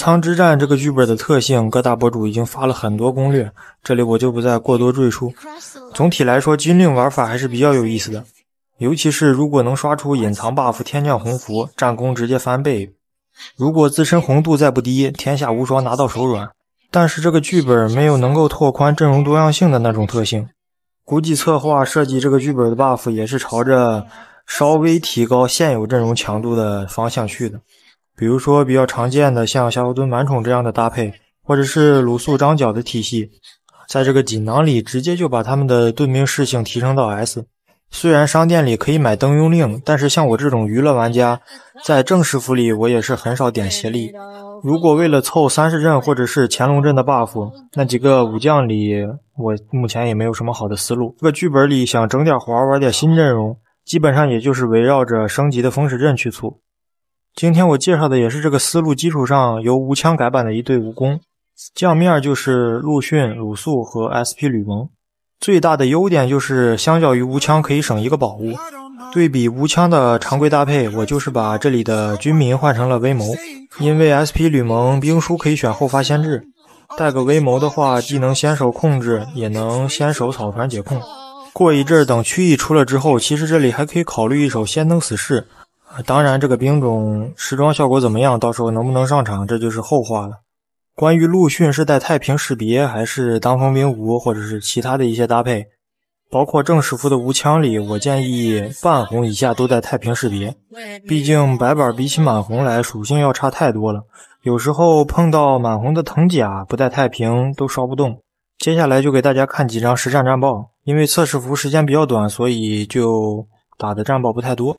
仓之战这个剧本的特性，各大博主已经发了很多攻略，这里我就不再过多赘述。总体来说，军令玩法还是比较有意思的，尤其是如果能刷出隐藏 buff 天降鸿福，战功直接翻倍。如果自身红度再不低，天下无双拿到手软。但是这个剧本没有能够拓宽阵容多样性的那种特性，估计策划设计这个剧本的 buff 也是朝着稍微提高现有阵容强度的方向去的。比如说比较常见的像夏侯惇满宠这样的搭配，或者是鲁肃张角的体系，在这个锦囊里直接就把他们的盾兵适性提升到 S。 虽然商店里可以买灯佣令，但是像我这种娱乐玩家，在正式服里我也是很少点协力。如果为了凑30阵或者是乾隆阵的 buff， 那几个武将里我目前也没有什么好的思路。这个剧本里想整点活玩点新阵容，基本上也就是围绕着升级的风使阵去促。今天我介绍的也是这个思路基础上由吴羌改版的一对武功，将面就是陆逊、鲁肃和 SP 吕蒙。最大的优点就是相较于吴羌可以省一个宝物，对比吴羌的常规搭配，我就是把这里的军民换成了威谋，因为 SP 吕蒙兵书可以选后发先至，带个威谋的话既能先手控制，也能先手草船解控。过一阵等区域出了之后，其实这里还可以考虑一手先登死士，当然这个兵种时装效果怎么样，到时候能不能上场这就是后话了。关于陆逊是带太平识别还是当风兵符或者是其他的一些搭配，包括正式服的吴羌里，我建议半红以下都带太平识别，毕竟白板比起满红来属性要差太多了，有时候碰到满红的藤甲不带太平都烧不动。接下来就给大家看几张实战战报，因为测试服时间比较短，所以就打的战报不太多。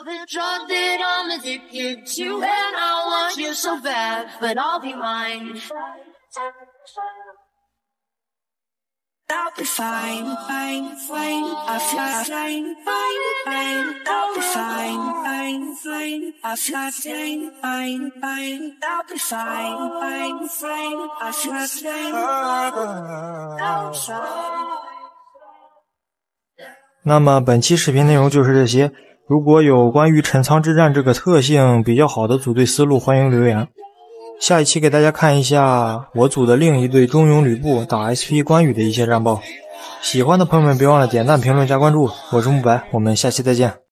I'll be fine, fine, fine. I fly, flying, fine, fine. I'll be fine, fine, fine. I fly, flying, fine, fine. I'll be fine, fine, fine. I fly, flying, I'll be fine. 那么本期视频内容就是这些，如果有关于陈仓之战这个特性比较好的组队思路，欢迎留言。下一期给大家看一下我组的另一队中庸吕布打 SP 关羽的一些战报。喜欢的朋友们别忘了点赞、评论、加关注。我是慕白，我们下期再见。